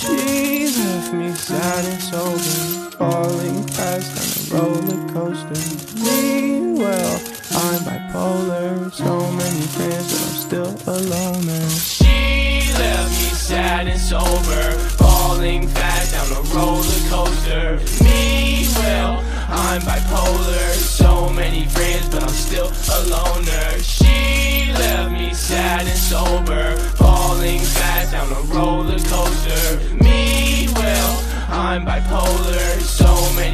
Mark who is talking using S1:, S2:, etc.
S1: She left me sad and sober, falling fast on a roller coaster. Meanwhile, I'm bipolar, so many friends, but I'm still a loner.
S2: She left me sad and sober, falling fast down a roller coaster. Me, well, I'm bipolar, so many friends, but I'm still a loner. She left me sad and sober, falling fast down a roller coaster. Me, well, I'm bipolar, so